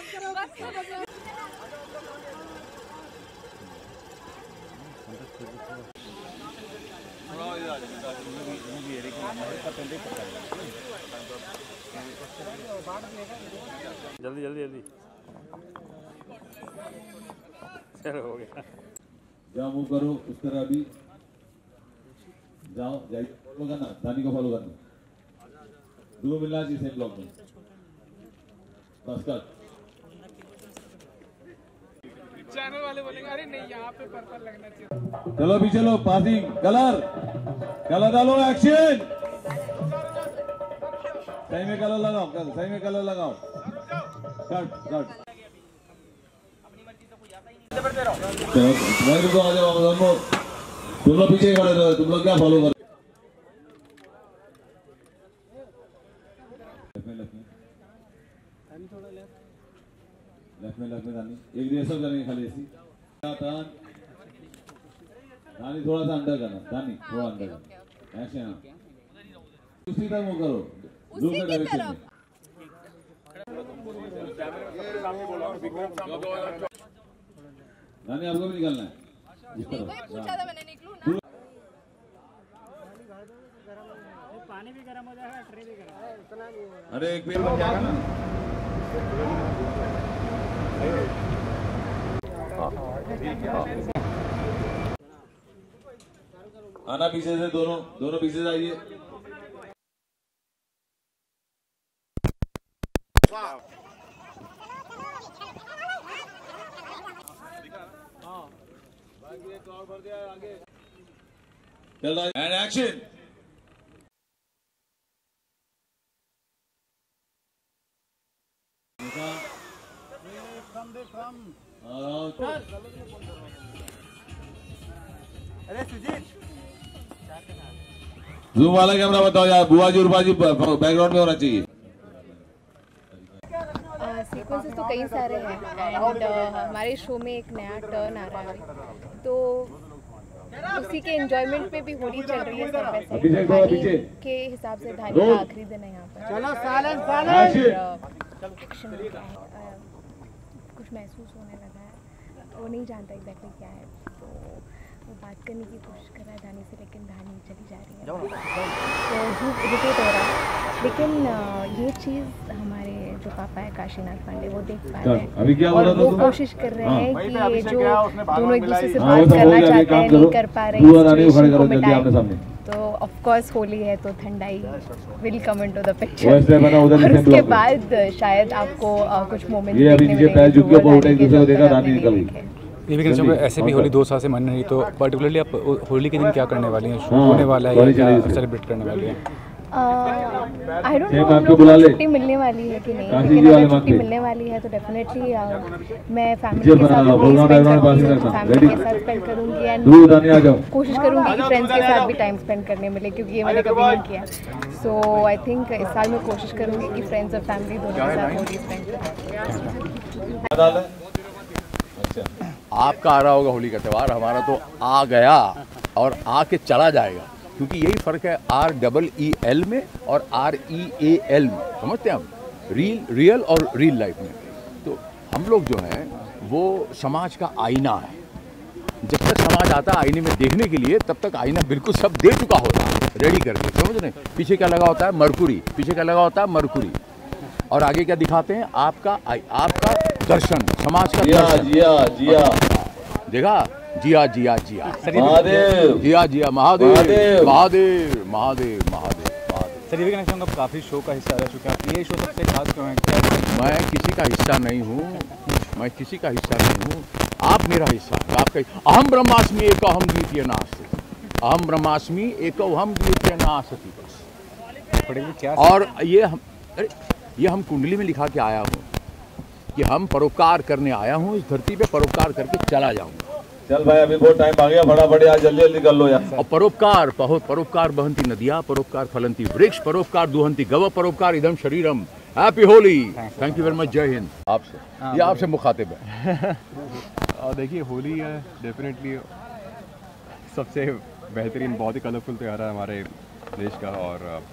जल्दी जल्दी जल्दी चलो हो गया। जाओ मूव करो उस तरह अभी जाओ जाइए फॉलो करना दानी को फॉलो करना दो मिलना चाहिए सेम ब्लॉक में बस कर चैनल वाले बोलेंगे अरे नहीं यहाँ पे पर्पल लगना चाहिए। चलो अभी चलो पासिंग कलर कलर डालो एक्शन सही में कलर लगाओ सही में कलर लगाओ कट कट तो आ जाओ तुम लोग पीछे खड़े रहो तुम लोग क्या फॉलो कर लेफ्ट में दानी एक दिन सब करेंगे खाली ऐसी दानी थोड़ा सा अंडर करना दानी थोड़ा अंडर करना ऐसे हाँ उसी तरह वो करो दूसरे डायरेक्शन में दानी आपको भी निकलना है पूछा था मैंने निकलूं ना पानी भी गर्म हो जाएगा ट्रे भी गर्म इतना नहीं अरे एक पेड़ बन जाएगा ना आना पीछे से दोनों पीछे से आइए चल रहा है एंड एक्शन अरे सुजीत जूम वाला कैमरा बताओ यार बुआ जी उर्बा जी बैकग्राउंड में होना चाहिए सीक्वेंसेस तो कई सारे हैं एंड हमारे शो में एक नया टर्न आ रहा है तो उसी के एंजॉयमेंट पे भी होली चल रही है सब वैसे धानी के हिसाब से धानी का आखिरी दिन है यहाँ पर चलो साइलेंस कुछ महसूस होने लगा है वो नहीं जानता एग्जैक्टली क्या है तो वो बात करने की कोशिश कर रहा है धानी से लेकिन धानी चली जा रही है तो धूप इरिटेट हो रहा है लेकिन ये चीज़ हमारे जो पापा है काशीनाथ पांडे वो देख पा रहे हैं और वो कोशिश कर रहे हैं कि ये जो दोनों एक दूसरे से बात करना चाहते हैं नहीं कर पा रहे हैं को मिटाएं तो ऑफ कोर्स होली है तो thandai will come into the picture और उसके बाद शायद आपको कुछ मोमेंट्स देखने मिलेंगे ये भी कहना चाहूँगा ऐसे भी होली 2 साल से मन नहीं तो पर्टिकुलरली आप होली के दिन क्या करने वाली हैं शूट होने वाला है या क्या सेलिब्रेट करने वाली हैं आई डोंट नो छुट्टी मिलने वाली है कि नहीं लेकिन अगर छुट्टी मिलने वाली है तो डेफिनेटली मैं फैमिली के साथ स्पेंड करूँगी एंड कोशिश करूँगी कि फ्रेंड्स के साथ भी टाइम स्पेंड करने मिले क्योंकि ये मैंने कभी नहीं किया सो आई थिंक इस साल मैं कोशिश करूँगी कि फ्रेंड्स और फैमिली दोनों के साथ होली स्पेंड करें। आपका आ रहा होगा होली का त्यौहार हमारा तो आ गया और आके चला जाएगा क्योंकि यही फ़र्क है REEL में और REAL में समझते हैं हम रियल और रियल लाइफ में तो हम लोग जो हैं वो समाज का आईना है जब तक समाज आता है आईने में देखने के लिए तब तक आईना बिल्कुल सब दे चुका होता है रेडी करके समझ रहे पीछे क्या लगा होता है मरकुरी पीछे क्या लगा होता है मरकुरी और आगे क्या दिखाते हैं आपका दर्शन समाज का जिया देखा जिया जिया जिया महादेव जिया जिया महादेव महादेव महादेव महादेव सर ये भी कहना चाहूँगा काफ़ी शो का हिस्सा रह चुके हैं ये शो सबसे खास क्यों है मैं किसी का हिस्सा नहीं हूँ आप मेरा हिस्सा है आपका अहम ब्रह्मास्मि एक अहम द्वितीय नास्ति अहम ब्रह्मास्मि एक अहम द्वितीय नास्ति बस और ये हम कुंडली में लिखा के आया हूँ कि हम परोपकार करने आया हूँ इस धरती पे परोपकार करके चला जाऊंगा चल भाई अभी बहुत टाइम आ गया फटाफट आज जल्दी कर लो यार और परोपकार बहंती नदिया परोपकार फलंती वृक्ष परोपकार दुहंती गव परोपकार इदम शरीरम happy Holi thank you very much Jai Hind आपसे ये आपसे मुखातिब है और देखिए होली है डेफिनेटली सबसे बेहतरीन बहुत ही कलरफुल त्यौहार है हमारे देश का और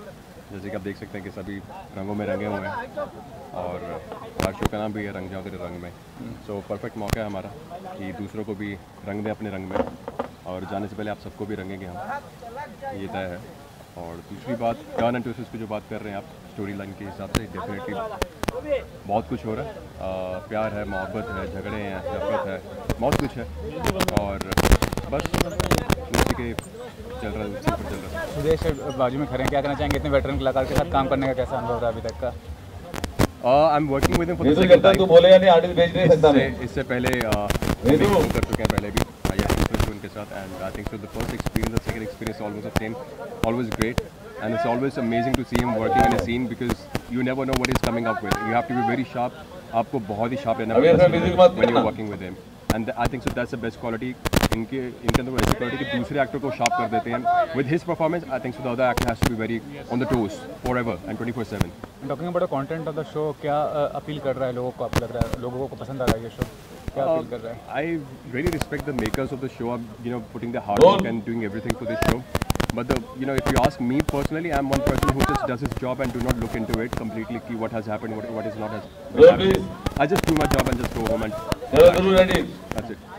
जैसे कि आप देख सकते हैं कि सभी रंगों में रंगे हुए हैं और हमारे शो का नाम भी है रंग जाओ तेरे रंग में। सो परफेक्ट मौका है हमारा कि दूसरों को भी रंग में अपने रंग में, और जाने से पहले आप सबको भी रंगेंगे हम, ये तय है। और दूसरी बात, टर्न एंड ट्विस्ट की जो बात कर रहे हैं आप, स्टोरी लाइन के हिसाब से डेफिनेटली बहुत कुछ हो रहा है। प्यार है, मोहब्बत है, झगड़े हैं, नफरत है, बहुत कुछ है, और बस उसी के चल रहा है, उसी पर चल रहा है। सुदेश बाजू में खड़े हैं, क्या कहना चाहेंगे इतने वेटरन कलाकार के साथ काम करने का कैसा अनुभव रहा अभी तक का? I am working with him for the रितु सेकंड कहता तू बोलेगा नहीं, आर्टिस्ट भेज नहीं सकता मैं। इससे पहले हम कर चुके हैं पहले भी उनके साथ, and I think so the first experience, the second experience always the same, always great, and it's always amazing to see him working in a scene because you never know what he's coming up with. You have to be very sharp. आपको बहुत ही sharp रहना पड़ेगा when you're working with him, and I think so that's the best quality. इनके अंदर वो ऐसी quality कि दूसरे एक्टर को sharp कर देते हैं. With his performance, I think so the other actor has to be very on the toes forever and 24/7. Talking about the content of the show, क्या अपील कर रहा है लोगों को? आपको लग रहा है लोगों को पसंद आ रहा है ये शो? क्या अपील कर रहा है? I really respect the makers of the show, putting their hard work and doing everything for this show. But if you ask me personally, I'm one person who just does his job and do not look into it completely. What has happened, what is not has happened. I just do my job and just go home and that's it.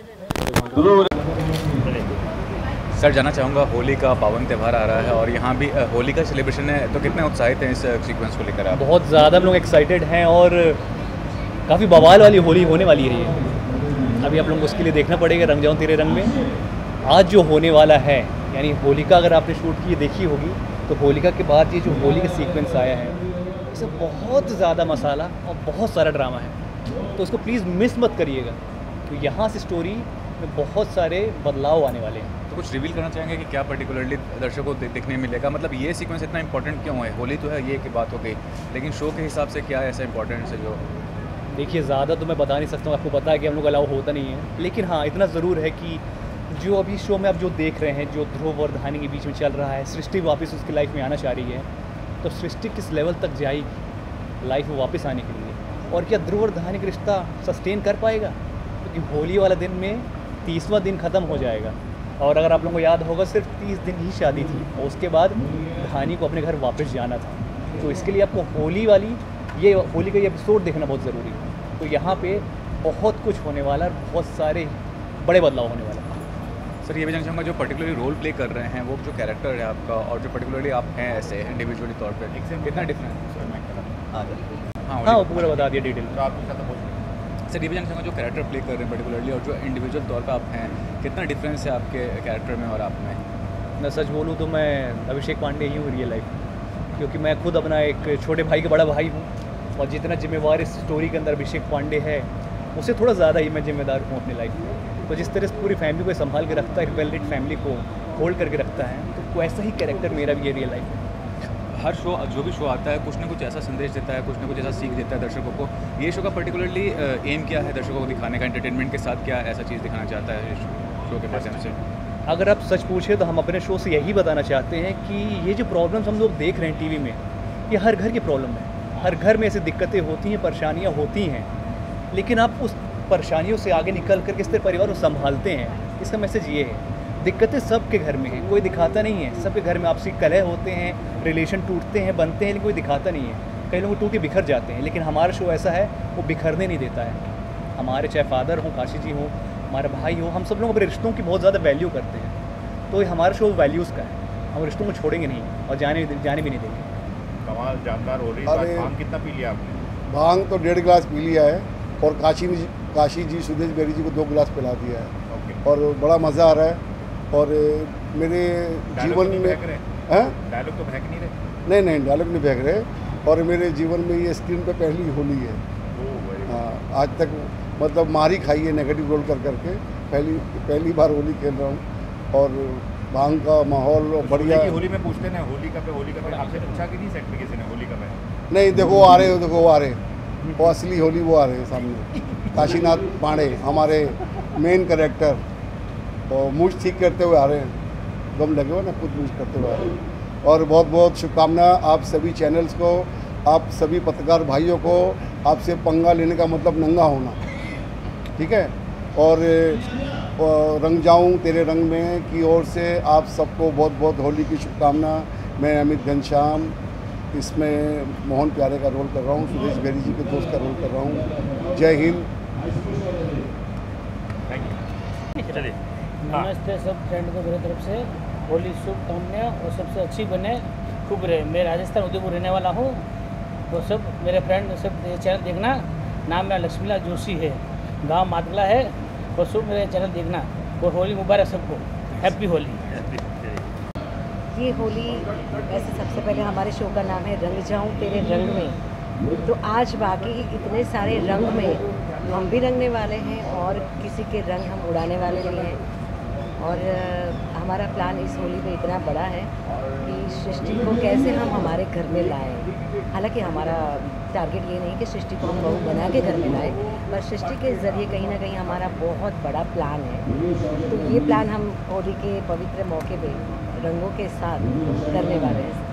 Sir, जाना चाहूँगा, होली का पावन त्यौहार आ रहा है और यहाँ भी होली का सेलिब्रेशन है, तो कितने उत्साहित हैं इस सीक्वेंस को लेकर आप? बहुत ज़्यादा हम लोग एक्साइटेड हैं और काफ़ी बवाल वाली होली होने वाली है ये। अभी आप लोगों को उसके लिए देखना पड़ेगा रंग जाऊँ तेरे रंग में। आज जो होने वाला है, यानी होलिका अगर आपने शूट की देखी होगी तो होलिका के बाद ये जो होली का सीक्वेंस आया है, इसमें बहुत ज़्यादा मसाला और बहुत सारा ड्रामा है, तो उसको प्लीज़ मिस मत करिएगा। तो यहाँ से स्टोरी में बहुत सारे बदलाव आने वाले हैं। तो कुछ रिवील करना चाहेंगे कि क्या पर्टिकुलरली दर्शकों को देखने मिलेगा? मतलब ये सीक्वेंस इतना इंपॉर्टेंट क्यों है? होली तो है, ये की बात हो गई, लेकिन शो के हिसाब से क्या ऐसा इंपॉर्टेंट है जो? देखिए, ज़्यादा तो मैं बता नहीं सकता हूँ, आपको पता है कि हम लोग अलाउ होता नहीं है, लेकिन हाँ इतना ज़रूर है कि जो अभी शो में आप जो देख रहे हैं, जो ध्रुव और धानी के बीच में चल रहा है, सृष्टि वापस उसकी लाइफ में आना चाह रही है, तो सृष्टि किस लेवल तक जाएगी लाइफ में वापस आने के लिए, और क्या ध्रुव और धानी का रिश्ता सस्टेन कर पाएगा? क्योंकि होली वाला दिन में 30वां दिन ख़त्म हो जाएगा, और अगर आप लोगों को याद होगा सिर्फ 30 दिन ही शादी थी और उसके बाद धानी को अपने घर वापस जाना था। तो इसके लिए आपको होली का ये एपिसोड देखना बहुत ज़रूरी है। तो यहाँ पे बहुत कुछ होने वाला है, बहुत सारे बड़े बदलाव होने वाला है। सर, ये भी जानना चाहूँगा, जो पर्टिकुलरली रोल प्ले कर रहे हैं, वो जो कैरेक्टर है आपका और जो पर्टिकुलरली आप हैं ऐसे इंडिविजुअली तौर पे, कितना डिफरेंस है? हाँ, वो पूरा बता दिया डिटेल। सर, ये भी जानना चाहूँगा, जो कैरेक्टर प्ले कर रहे हैं पर्टिकुलरली और जो इंडिविजुअल तौर पे आप हैं, कितना डिफरेंस है आपके कैरेक्टर में और आप में? मैं सच बोलूँ तो मैं अभिषेक पांडे ही हूँ रियल लाइफ, क्योंकि मैं खुद अपना एक छोटे भाई का बड़ा भाई हूँ, और जितना जिम्मेवार इस स्टोरी के अंदर अभिषेक पांडे है, उससे थोड़ा ज़्यादा ही मैं जिम्मेदार हूँ अपनी लाइफ में। तो जिस तरह से पूरी फैमिली को संभाल के रखता है, एक वेल नीड फैमिली को होल्ड करके रखता है, तो वैसा ही कैरेक्टर मेरा भी है रियल लाइफ में। हर शो, जो भी शो आता है, कुछ ना कुछ ऐसा संदेश देता है, कुछ ना कुछ ऐसा सीख देता है दर्शकों को। ये शो का पर्टिकुलरली एम क्या है दर्शकों को दिखाने का? एंटरटेनमेंट के साथ क्या ऐसा चीज़ दिखाना चाहता है शो के माध्यम से? अगर आप सच पूछे तो हम अपने शो से यही बताना चाहते हैं कि ये जो प्रॉब्लम्स हम लोग देख रहे हैं टीवी में, ये हर घर की प्रॉब्लम है। हर घर में ऐसी दिक्कतें होती हैं, परेशानियाँ होती हैं, लेकिन आप उस परेशानियों से आगे निकल कर किस तरह परिवार को संभालते हैं, इसका मैसेज ये है। दिक्कतें सबके घर में हैं, कोई दिखाता नहीं है। सबके घर में आपसी कलह होते हैं, रिलेशन टूटते हैं, बनते हैं, लेकिन कोई दिखाता नहीं है। कई लोग टूट के बिखर जाते हैं, लेकिन हमारा शो ऐसा है, वो बिखरने नहीं देता है। हमारे चाहे फादर हो, काशी जी हो, हमारा भाई हो, हम सब लोग अपने रिश्तों की बहुत ज़्यादा वैल्यू करते हैं। तो ये हमारा शो वैल्यूज़ का है, हम रिश्तों को छोड़ेंगे नहीं और जाने भी नहीं देंगे। कमाल जानदार हो रही है। भांग कितना पी लिया आपने? भांग तो 1.5 गिलास पी लिया है, और काशी जी सुदेश बेरी जी को 2 गिलास पिला दिया है, और बड़ा मज़ा आ रहा है। और मेरे जीवन में डायलॉग तो फेंक नहीं रहे? नहीं, डायलॉग नहीं फेंक रहे, और मेरे जीवन में ये स्क्रीन पे पहली होली है। हाँ, आज तक मतलब मार ही खाई है नेगेटिव रोल कर करके, पहली बार होली खेल रहा हूँ, और भांग का माहौल बढ़िया। होली में पूछते ना, होली का पे आपसे पूछा कि नहीं सेट में किसी ने होली का पे? नहीं, देखो वो आ रहे, वो असली होली वो आ रहे हैं सामने। काशीनाथ पांडे हमारे मेन कैरेक्टर, और मूछ ठीक करते हुए आ रहे हैं, दम लगे हुए ना, खुद मूछ करते हुए आ रहे हैं। और बहुत बहुत शुभकामनाएं आप सभी चैनल्स को, आप सभी पत्रकार भाइयों को। आपसे पंगा लेने का मतलब नंगा होना, ठीक है? और रंग जाऊं तेरे रंग में की ओर से आप सबको बहुत बहुत होली की शुभकामना। मैं अमित घनश्याम इसमें मोहन प्यारे का रोल कर रहा हूँ, सुरेश बेरी जी के दोस्त का रोल कर रहा हूँ। जय हिंद। चलिए नमस्ते सब फ्रेंड को मेरी तरफ से होली शुभकामनाएं और सबसे अच्छी बने, खूब रहे। मैं राजस्थान उदयपुर रहने वाला हूँ, तो सब मेरे फ्रेंड सब ये चैनल देखना। नाम मेरा लक्ष्मीलाल जोशी है, गांव मातला है, और सब मेरे चैनल देखना। और होली मुबारक सबको, हैप्पी होली। ये होली वैसे सबसे पहले हमारे शो का नाम है रंग जाऊं तेरे रंग में, तो आज बाकी इतने सारे रंग में हम भी रंगने वाले हैं और किसी के रंग हम उड़ाने वाले भी हैं। और हमारा प्लान इस होली पे इतना बड़ा है कि सृष्टि को कैसे हम हमारे घर में लाएं। हालांकि हमारा टारगेट ये नहीं कि सृष्टि को हम बहू बना के घर में लाएं, पर सृष्टि के ज़रिए कहीं ना कहीं हमारा बहुत बड़ा प्लान है। तो ये प्लान हम होली के पवित्र मौके पे रंगों के साथ करने वाले हैं।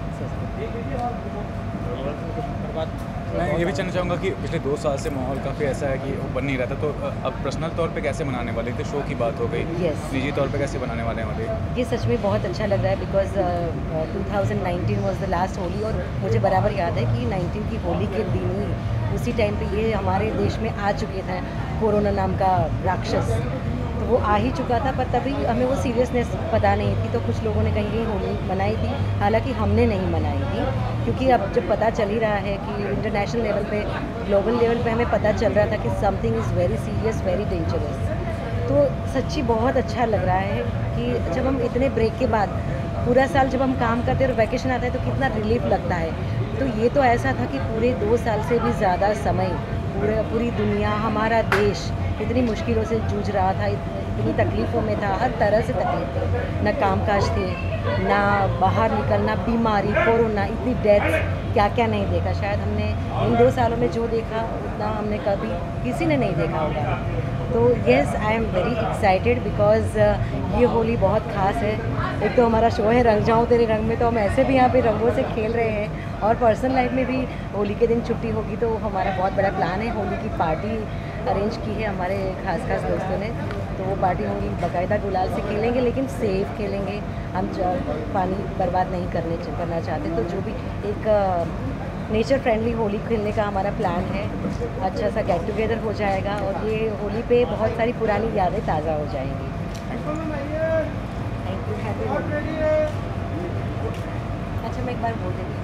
मैं ये भी जानना चाहूँगा कि पिछले 2 साल से माहौल काफ़ी ऐसा है कि वो बन नहीं रहा था, तो अब पर्सनल तौर पे कैसे मनाने वाले थे? शो की बात हो गई, Yes. निजी तौर पे कैसे बनाने वाले हैं वाले? ये सच में बहुत अच्छा लग रहा है because 2019 was the last Holi, और मुझे बराबर याद है कि 19 की होली के दिन ही उसी टाइम पे ये हमारे देश में आ चुके थे कोरोना नाम का राक्षस। तो वो आ ही चुका था, पर तभी हमें वो सीरियसनेस पता नहीं थी। तो कुछ लोगों ने कहीं कहीं होली मनाई थी, हालांकि हमने नहीं मनाई थी, क्योंकि अब जब पता चल ही रहा है कि इंटरनेशनल लेवल पे, ग्लोबल लेवल पे हमें पता चल रहा था कि something is very serious, very dangerous. तो सच्ची बहुत अच्छा लग रहा है कि जब हम इतने ब्रेक के बाद पूरा साल जब हम काम करते हैं और वैकेशन आता है तो कितना रिलीफ लगता है। तो ये तो ऐसा था कि पूरे 2 साल से भी ज़्यादा समय पूरी दुनिया, हमारा देश इतनी मुश्किलों से जूझ रहा था, इतनी तकलीफ़ों में था, हर तरह से तकलीफ थी। ना कामकाज थे, ना बाहर निकलना, बीमारी, कोरोना, इतनी डेथ, क्या क्या नहीं देखा। शायद हमने इन 2 सालों में जो देखा उतना हमने कभी किसी ने नहीं देखा होगा। तो yes, I am very excited because ये होली बहुत ख़ास है। एक तो हमारा शो है रंग जाऊं तेरे रंग में, तो हम ऐसे भी यहाँ पे रंगों से खेल रहे हैं, और पर्सनल लाइफ में भी होली के दिन छुट्टी होगी, तो हमारा बहुत बड़ा प्लान है। होली की पार्टी अरेंज की है हमारे खास दोस्तों ने, तो वो पार्टी होगी, बाकायदा गुलाल से खेलेंगे, लेकिन सेफ खेलेंगे। हम पानी बर्बाद नहीं करना चाहते, तो जो भी एक नेचर फ्रेंडली होली खेलने का हमारा प्लान है। अच्छा सा गेट टुगेदर हो जाएगा, और ये होली पे बहुत सारी पुरानी यादें ताज़ा हो जाएंगी। Thank you, happy Holi. अच्छा, मैं एक बार बोल देती हूँ।